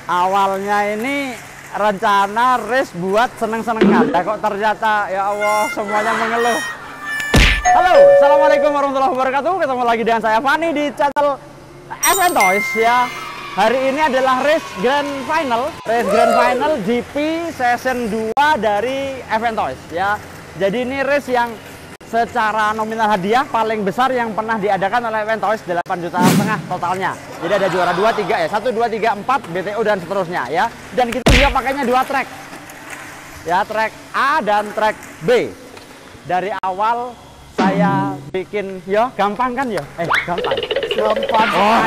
Awalnya ini rencana race buat seneng-senengan, kok ternyata ya Allah semuanya mengeluh. Halo, assalamualaikum warahmatullahi wabarakatuh. Ketemu lagi dengan saya Fani di channel Event Toys ya. Hari ini adalah race Grand Final GP Season 2 dari Event Toys ya. Jadi ini race yang secara nominal hadiah paling besar yang pernah diadakan oleh Event Toys, 8,5 juta totalnya. Jadi ada juara 2, 3 ya, 1, 2, 3, 4 BTO dan seterusnya ya. Dan kita juga pakainya 2 track. Ya, track A dan track B. Dari awal saya bikin yo gampang kan yo? Gampang. Oh.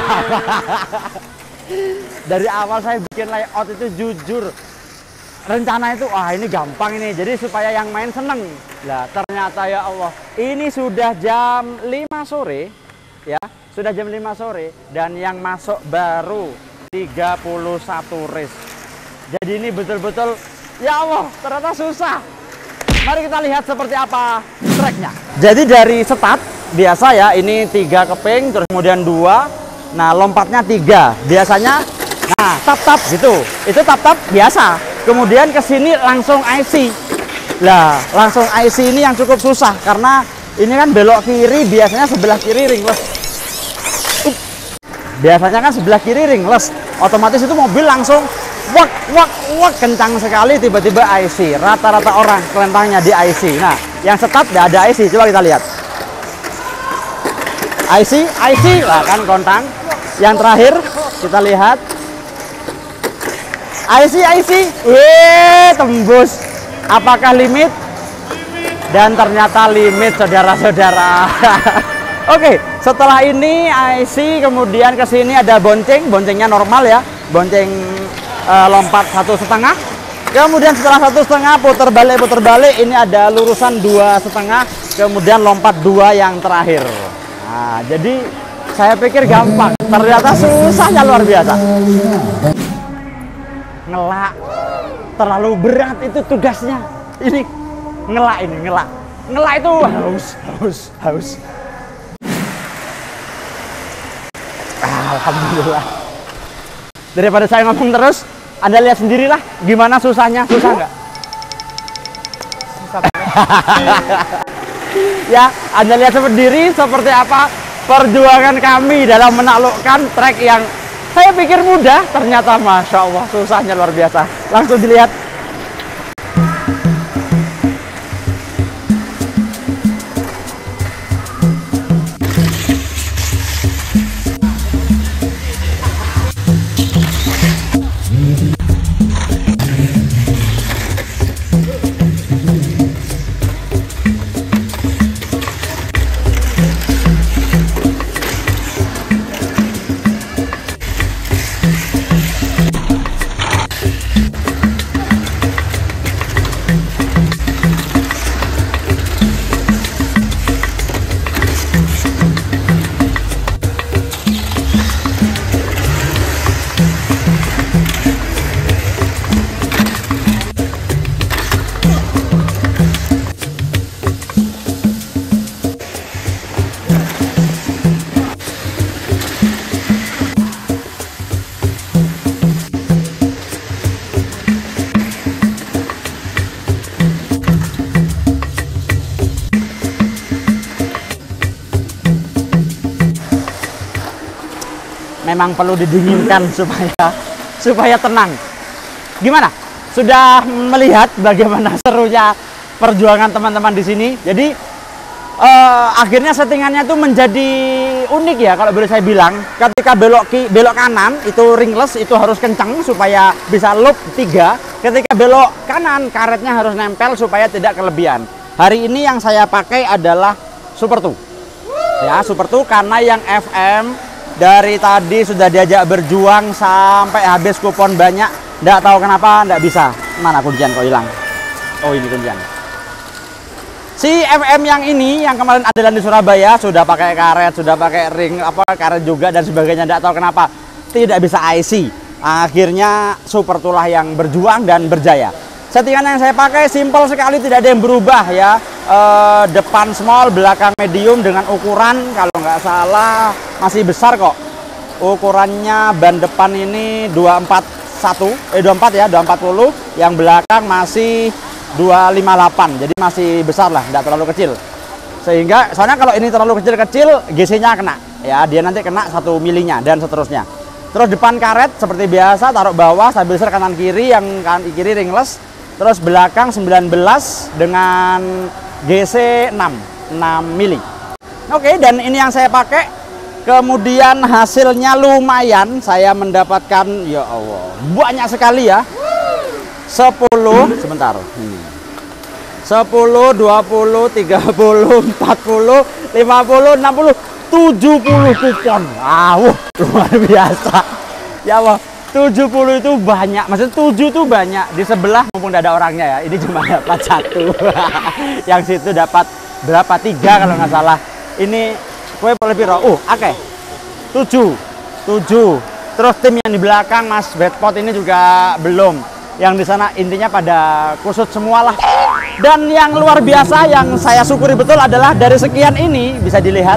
Dari awal saya bikin layout itu jujur rencana itu ini gampang ini, jadi supaya yang main seneng lah. Ternyata ya Allah, ini sudah jam 5 sore ya, sudah jam 5 sore dan yang masuk baru 31 race. Jadi ini betul-betul ya Allah, ternyata susah. Mari kita lihat seperti apa tracknya. Jadi dari start biasa ya, ini 3 keping, terus kemudian 2, nah lompatnya 3 biasanya. Nah tap-tap gitu, itu tap-tap biasa. Kemudian ke sini langsung IC. Lah, langsung IC ini yang cukup susah karena ini kan belok kiri, biasanya sebelah kiri ringless. Biasanya kan sebelah kiri ringless. Otomatis itu mobil langsung wak kencang sekali, tiba-tiba IC. Rata-rata orang kelentangnya di IC. Nah, yang start nggak ada IC. Coba kita lihat. IC lah kan kontang. Yang terakhir kita lihat IC, tembus. Apakah limit? Dan ternyata limit, saudara-saudara. Oke, setelah ini IC, kemudian ke sini ada boncengnya normal ya, bonceng lompat 1,5. Kemudian setelah 1,5 putar balik, ini ada lurusan 2,5. Kemudian lompat 2 yang terakhir. Nah, jadi saya pikir gampang, ternyata susahnya luar biasa. Ngelak terlalu berat itu tugasnya. Ini ngelak itu haus. Alhamdulillah. Daripada saya ngomong terus, Anda lihat sendirilah gimana susahnya. Susah nggak? Susah banget. Ya, Anda lihat sendiri seperti apa perjuangan kami dalam menaklukkan trek yang saya pikir mudah, ternyata Masya Allah susahnya luar biasa. Langsung dilihat. Memang perlu didinginkan supaya tenang. Gimana? Sudah melihat bagaimana serunya perjuangan teman-teman di sini. Jadi akhirnya settingannya itu menjadi unik ya kalau boleh saya bilang. Ketika belok kanan itu ringless, itu harus kencang supaya bisa loop 3. Ketika belok kanan karetnya harus nempel supaya tidak kelebihan. Hari ini yang saya pakai adalah Super 2. Ya, Super 2 karena yang FM dari tadi sudah diajak berjuang sampai habis kupon banyak, nggak tahu kenapa nggak bisa. Mana kuncian kok hilang? Oh, ini kuncian. Si FM yang ini yang kemarin adalah di Surabaya sudah pakai karet, sudah pakai ring karet juga dan sebagainya, nggak tahu kenapa tidak bisa IC. Akhirnya Super tulah yang berjuang dan berjaya. Settingan yang saya pakai simple sekali, tidak ada yang berubah ya. Depan small, belakang medium dengan ukuran kalau nggak salah masih besar kok. Ukurannya ban depan ini 24 24 ya, 240. Yang belakang masih 258. Jadi masih besar lah, tidak terlalu kecil. Sehingga soalnya kalau ini terlalu kecil-kecil, GC-nya kena. Ya, dia nanti kena 1 milinya dan seterusnya. Terus depan karet seperti biasa, taruh bawah, stabilizer kanan kiri, yang kanan kiri ringless. Terus belakang 19 dengan GC 6 mili. Oke, dan ini yang saya pakai. Kemudian hasilnya lumayan, saya mendapatkan, ya Allah, banyak sekali ya. 10, sebentar. 10, 20, 30, 40, 50, 60, 70 kupon. Wow, luar biasa. Ya Allah, 70 itu banyak. Maksudnya 7 itu banyak. Di sebelah mumpung tidak ada orangnya ya. Ini cuma dapat 1. Yang situ dapat berapa? 3 kalau nggak salah. Ini kue boleh piro? Oke. 7. Terus tim yang di belakang Mas Bedpot ini juga belum. Yang di sana intinya pada kusut semua lah. Dan yang luar biasa yang saya syukuri betul adalah dari sekian ini bisa dilihat.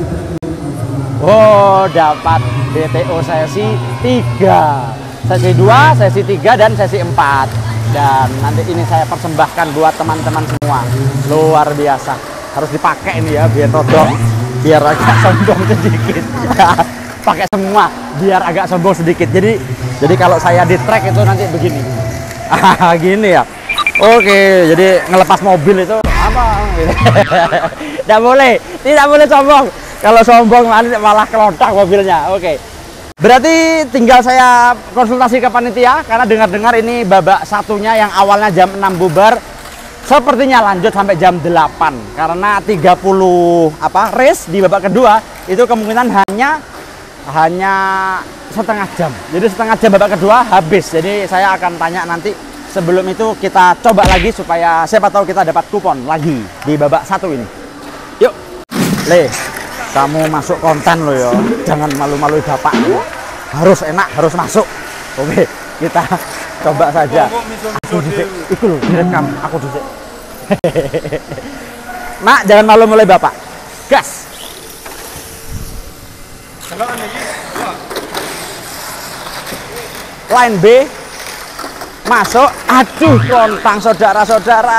Dapat BTO sesi 3, sesi 2, sesi 3 dan sesi 4. Dan nanti ini saya persembahkan buat teman-teman semua. Luar biasa. Harus dipakai ini ya biar rodok, biar agak sombong sedikit. Pakai semua biar agak sombong sedikit. Jadi kalau saya di track itu nanti begini. Gini ya. Oke, jadi ngelepas mobil itu apa? Tidak boleh sombong. Kalau sombong malah kelontak mobilnya. Oke. Berarti tinggal saya konsultasi ke panitia karena dengar-dengar ini babak satunya yang awalnya jam 6 bubar sepertinya lanjut sampai jam 8 karena 30 race di babak kedua itu kemungkinan hanya setengah jam. Jadi setengah jam babak kedua habis. Jadi saya akan tanya nanti sebelum itu kita coba lagi supaya siapa tahu kita dapat kupon lagi di babak satu ini. Yuk, Le, kamu masuk konten lo ya. Jangan malu-malu bapak. Harus enak, harus masuk. Oke, kita coba saja. Aku dicek, itu loh direkam. Aku dicek. Mak, jangan malu-malu bapak. Gas. Line B masuk. Aduh, kontang saudara-saudara.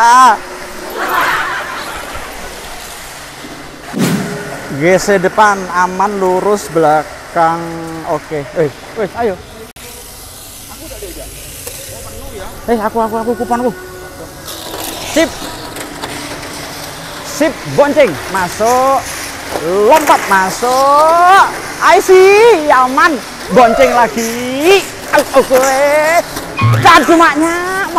GC depan aman, lurus, belakang oke. Ayo. Aku udah ada. Oh, penuh ya. Aku kuponku. Sip, bonceng, masuk. Lompat masuk. IC aman. Bonceng lagi. Oke. Aduh, maknya.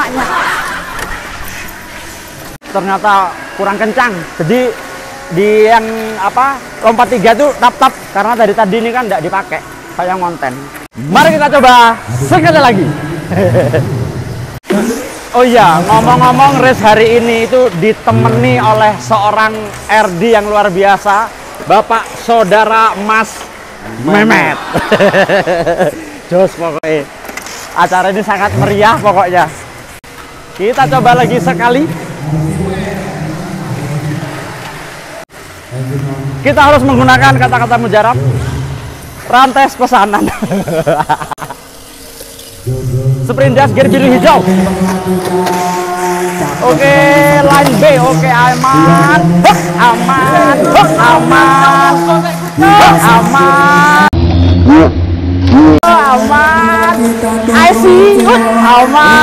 Ternyata kurang kencang. Jadi di yang lompat 3 tuh tap karena dari tadi ini kan tidak dipakai. Saya ngonten. Mari kita coba sekali lagi. Oh iya, ngomong-ngomong race hari ini itu ditemani oleh seorang RD yang luar biasa, Bapak Saudara Mas Mehmet. Jos pokoknya. Acara ini sangat meriah pokoknya. Kita coba lagi sekali. Kita harus menggunakan kata-kata mujarab. Rantai pesanan. Sprint dash gear biru hijau. Oke, line B. Oke, aman. Aman. IC. Aman.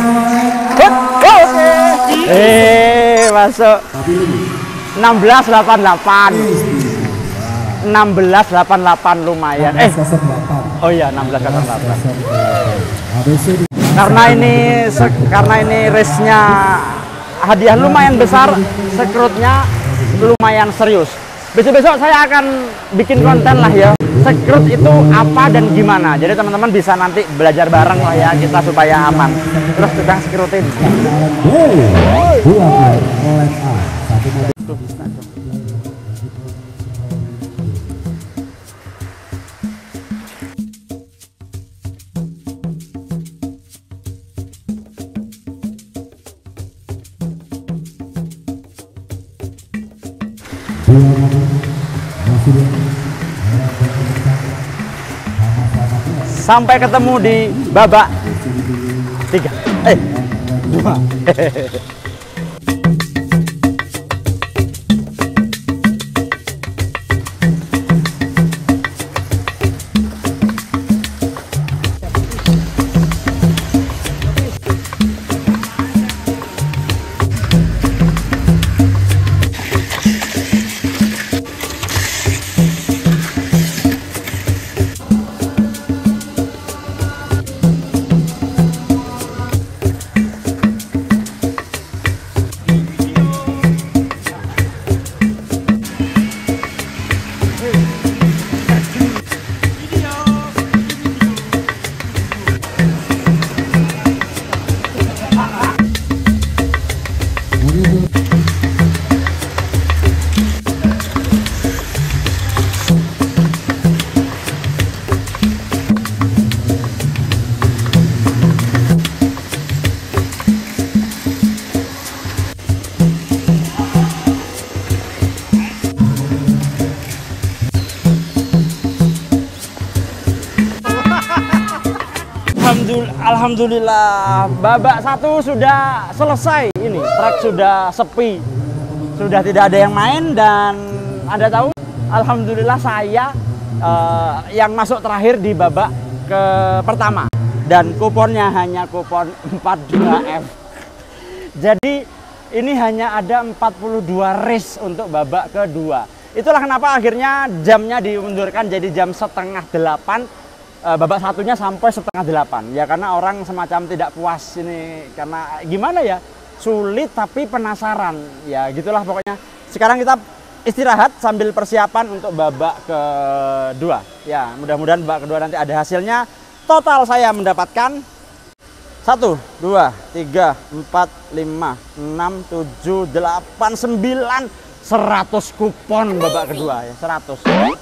Oke. Masuk. 1688 lumayan. Oh iya, 1688. Karena ini race-nya hadiah lumayan besar, sekrutnya lumayan serius. Besok-besok saya akan bikin konten lah ya. Sekrut itu apa dan gimana. Jadi teman-teman bisa nanti belajar bareng lah ya kita supaya aman. Terus tentang sekrutin. Sampai ketemu di babak 3 2 Alhamdulillah, babak 1 sudah selesai. Ini trek sudah sepi, sudah tidak ada yang main. Dan Anda tahu, alhamdulillah saya yang masuk terakhir di babak pertama, dan kuponnya hanya kupon 42F. Jadi ini hanya ada 42 race untuk babak kedua. Itulah kenapa akhirnya jamnya dimundurkan jadi jam setengah 8. Babak satunya sampai setengah 8 ya, karena orang semacam tidak puas ini, karena gimana ya, sulit tapi penasaran ya, gitulah pokoknya. Sekarang kita istirahat sambil persiapan untuk babak kedua ya, mudah-mudahan babak kedua nanti ada hasilnya. Total saya mendapatkan 1 2 3 4 5 6 7 8 9 100 kupon babak kedua ya, 100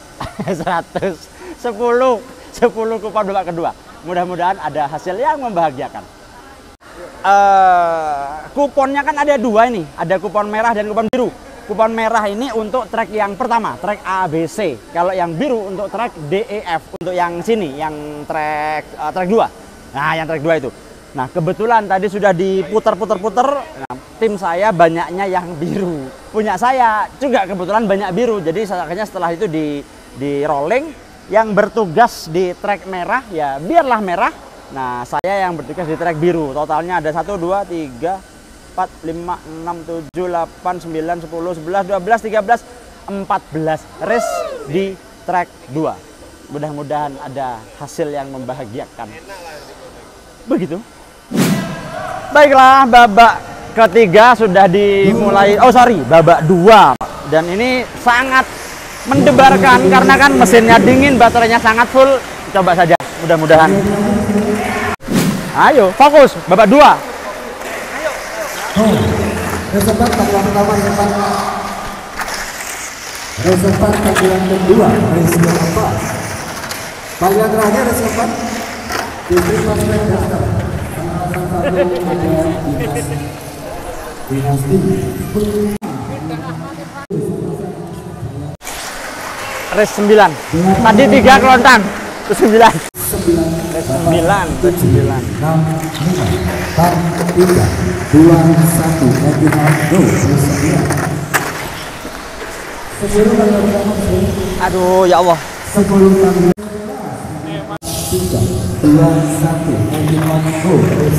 10 kupon babak kedua. Mudah-mudahan ada hasil yang membahagiakan. Kuponnya kan ada 2 ini, ada kupon merah dan kupon biru. Kupon merah ini untuk trek yang pertama, trek ABC. Kalau yang biru untuk trek DEF, untuk yang sini, yang trek 2. Nah, yang trek 2 itu. Nah, kebetulan tadi sudah diputar-putar-putar. Nah, tim saya banyaknya yang biru. Punya saya juga kebetulan banyak biru. Jadi akhirnya setelah itu di rolling. Yang bertugas di trek merah ya biarlah merah. Nah, saya yang bertugas di trek biru. Totalnya ada 1 2 3 4 5 6 7 8 9 10 11 12 13 14 race di trek 2. Mudah-mudahan ada hasil yang membahagiakan. Begitu. Baiklah, babak ketiga sudah dimulai. Oh sorry, babak 2. Dan ini sangat mendebarkan karena kan mesinnya dingin, baterainya sangat full. Coba saja, mudah-mudahan. Ayo, fokus, babak 2. Ayo. Reservat panggilan pertama, reservat panggilan kedua, reservat panggilan terakhir, reservat Putri Pasmen Dasar. Dinasti Race 9. Tadi 3 kelontang. Terus 9. Race 9. 6 5 4 3 2 1 go. Aduh, ya Allah. 10 3 2 1 go.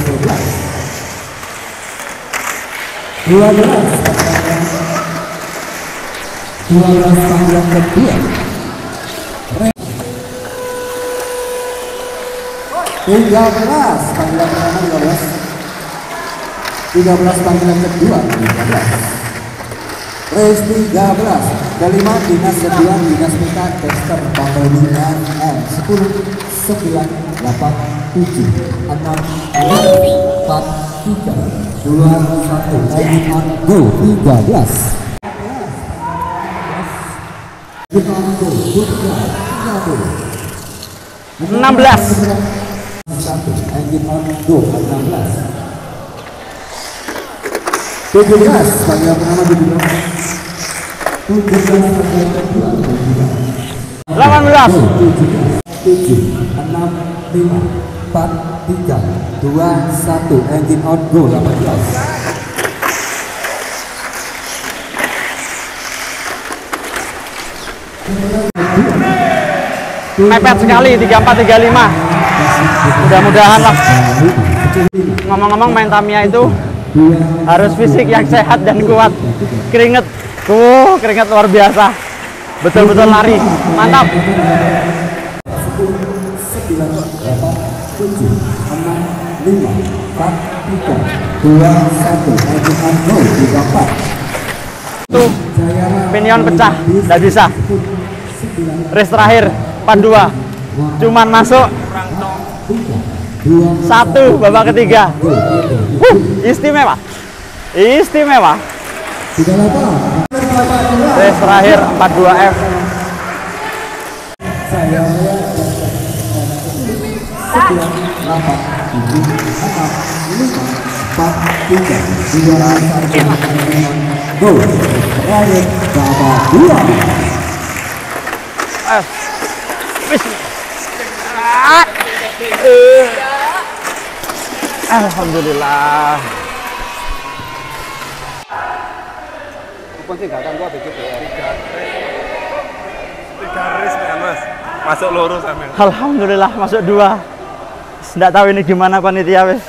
12 panggilan kedua, 13 panggilan pertama, 13 panggilan kedua, 13 race 13 kelima dinas 9 dinas pita tester pemilihan M 10 9 8 7 6 5 4 3 2 1 go. 13 16 17 panggilan pertama 17 panggilan kedua 18 7 6 5 4, 3, 2, 1. Engine on, go. 18. Mepet sekali 34-35. Mudah-mudahan lah. Ngomong-ngomong main Tamiya itu harus fisik yang sehat dan kuat. Keringet, keringet luar biasa. Betul-betul lari, mantap. 10, 9, 8, 7, 6, 5, 4, 3, 2, 1. Engine on, go. 34. Tuh, pinion pecah, nggak bisa. Race terakhir 42, cuman masuk 1 babak ketiga. Istimewa, istimewa. Race terakhir 42F. Alhamdulillah. Masuk lurus Amel. Alhamdulillah masuk 2. Nggak tahu ini gimana panitia wes.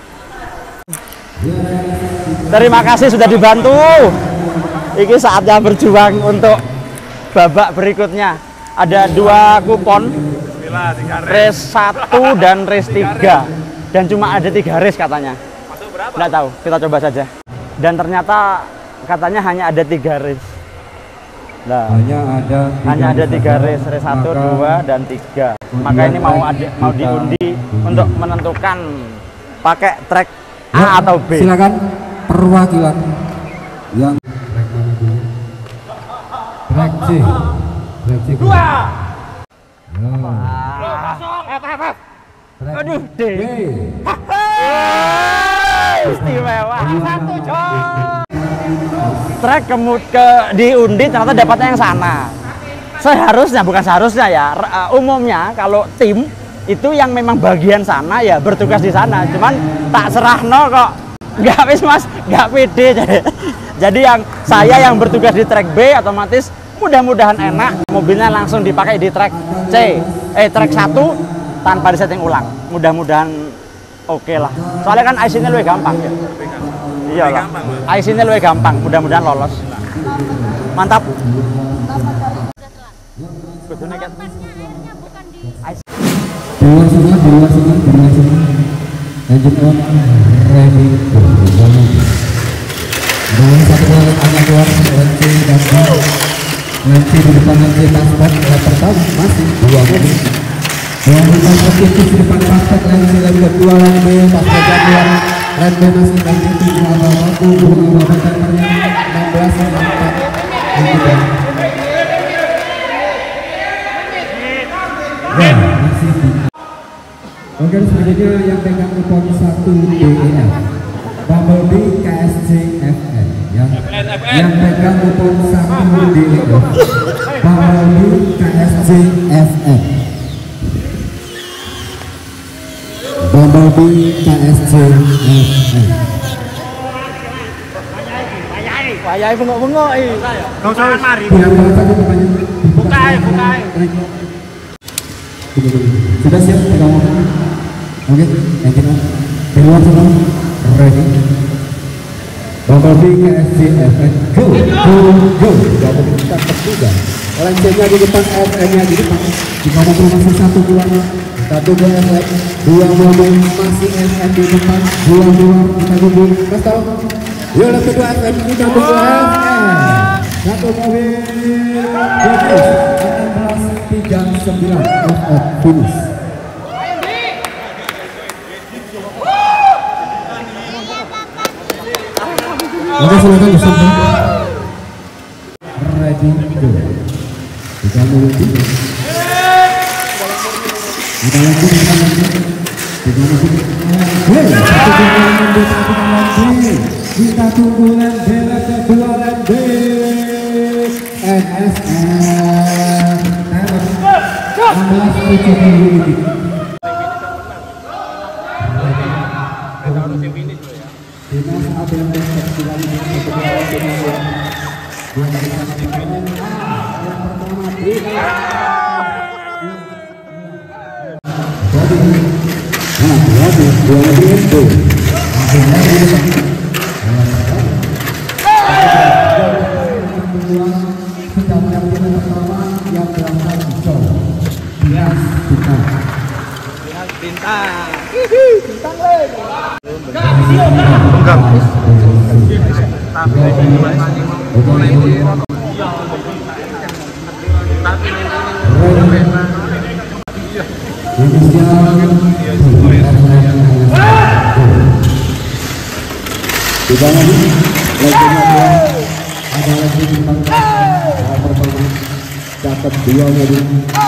Terima kasih sudah dibantu. Ini saatnya berjuang untuk babak berikutnya. Ada 2 kupon, race 1 dan race 3, dan cuma ada 3 race katanya. Nggak tahu, kita coba saja. Dan ternyata katanya hanya ada 3 race. Nah, hanya ada 3 race, race 1, 2, dan 3. Maka ini mau diundi untuk menentukan pakai track A atau B. Silakan perwakilan yang track C. Aduh, D. Istimewa. Trek diundi ternyata dapatnya yang sana. Seharusnya, bukan seharusnya ya, umumnya kalau tim itu yang memang bagian sana ya bertugas di sana. Cuman tak serahno kok. Nggak wis Mas, nggak pede. Jadi saya yang bertugas di trek B otomatis mudah-mudahan enak, mobilnya langsung dipakai di trek C, trek 1 tanpa disetting ulang. Mudah-mudahan oke lah. Soalnya kan IC-nya lebih gampang ya. Iya lah. IC-nya lebih gampang, mudah-mudahan lolos. Mantap. Dua semua. Engine on, ready. Dengan 1 kali hanya keluar, nanti di depan nanti transport lap pertama masih 2 mobil. Yang depan positif di depan transport lagi 2 lagi transport keluar. Red B masih lagi 7 aku bunga batannya 16 4 ini dan ya masih. Oke, selanjutnya yang pegang kupon 1 DEF Bumblebee KSJFN yang pegang kupon 1 DEF Bumblebee KSJFN Bumblebee KSJFN. Wayai bengok-bengok Kau jangan mari. Buka. Sudah siap kamu? Oke, engine on. Di luar semua. Ready. Bumblebee KSJFN. Go. Bumblebee kita terduga. Lencengnya di depan, FM-nya di depan. Di kamu masih 1 keluar. 1 FM, 2 mobil masih FM di depan. 2 keluar, kita tunggu. Mas tahu? Yuk, lebih 2 FM, kita tunggu FM. 1 mobil. 16-39 FF finish. Oke, silakan bersama. Ready go. Kita mulai. Kita lagi. Kita tunggu Landela kedua NSR 16-70. Dimas Abel Silang yang dapat 2 mobil.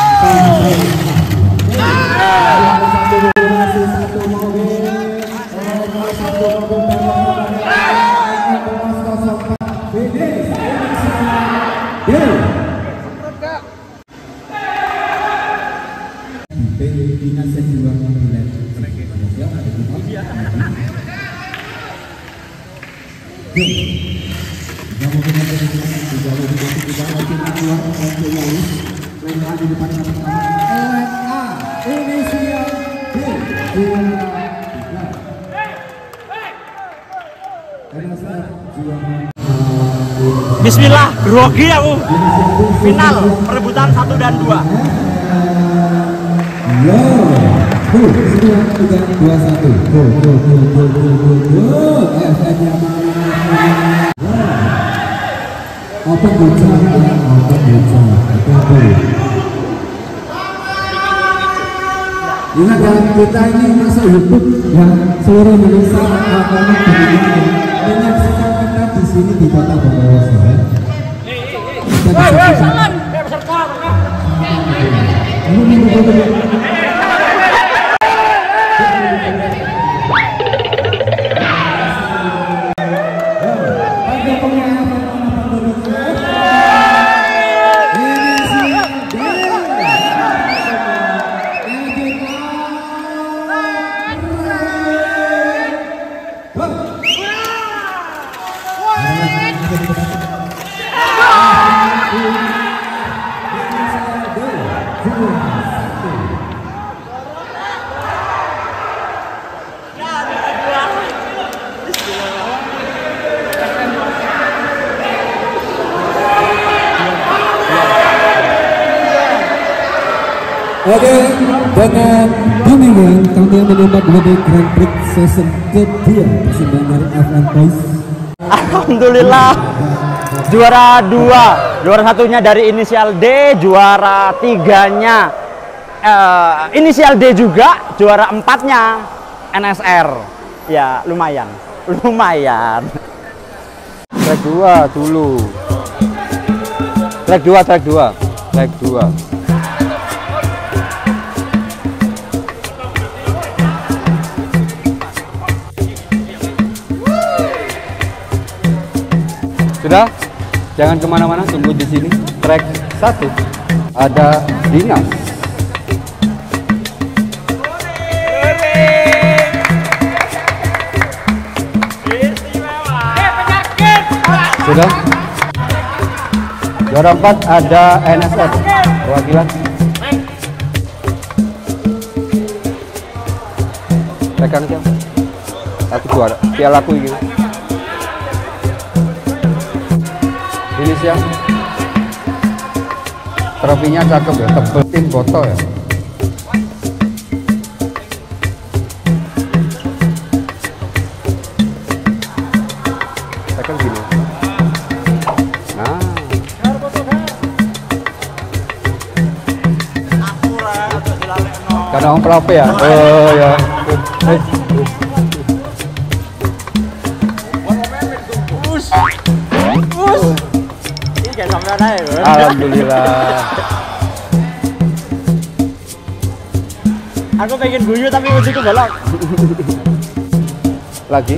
Bismillah, grogi aku. Final perebutan 1 dan 2. Ingat ya, kita ini masuk YouTube yang seluruh Indonesia akan menyaksikan kita di sini di Kota Bondowoso. Oke, dengan bimbingan kami menyebut lebih Grand Prix season kedua persembahan dari FM Boys. Alhamdulillah, juara 2, juara satunya dari inisial D, juara 3-nya inisial D juga, juara 4-nya NSR. Ya lumayan. Track 2 dulu. Track 2. Sudah, jangan kemana-mana, tunggu di sini. Track 1 ada Dinas. Sudah. Juara 4 ada NSR perwakilan. Pegang aja. Aku juara. Pialaku ini. Ini siang. Trofinya cakep ya, tebel tim botol ya. Pegang gini. Nah. Karena om pelape ya. Oh ya. Alhamdulillah. Aku pengen guyu tapi ujiku belok. Lagi.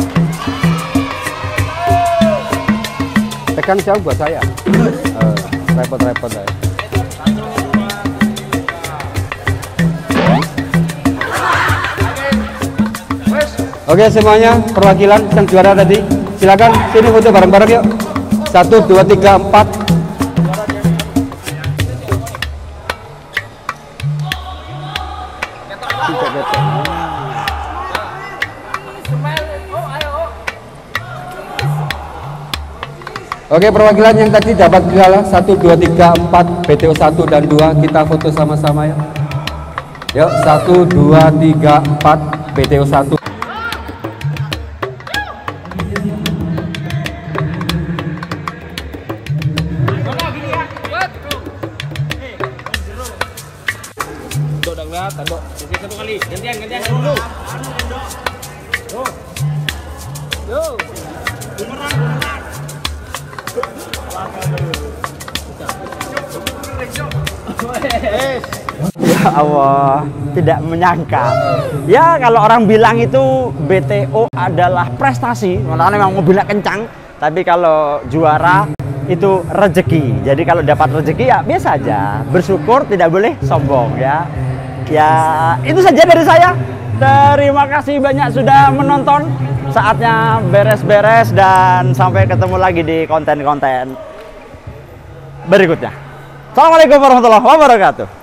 Tekan jauh buat saya. repot-repot ya. Oke semuanya, perwakilan yang juara tadi, silakan sini foto bareng-bareng yuk. 1, 2, 3, 4. Oke, perwakilan yang tadi dapat piala 1, 2, 3, 4, BTO 1 dan 2, kita foto sama-sama ya. Yuk, 1, 2, 3, 4, BTO 1. Udah kelihatan, Dok. Satu kali. Gantian dulu. Yo. Ya Allah, tidak menyangka. Ya kalau orang bilang itu BTO adalah prestasi, makanya memang mobilnya kencang. Tapi kalau juara itu rezeki. Jadi kalau dapat rezeki ya biasa aja. Bersyukur, tidak boleh sombong ya. Ya itu saja dari saya. Terima kasih banyak sudah menonton. Saatnya beres-beres dan sampai ketemu lagi di konten-konten berikutnya. Assalamualaikum warahmatullahi wabarakatuh.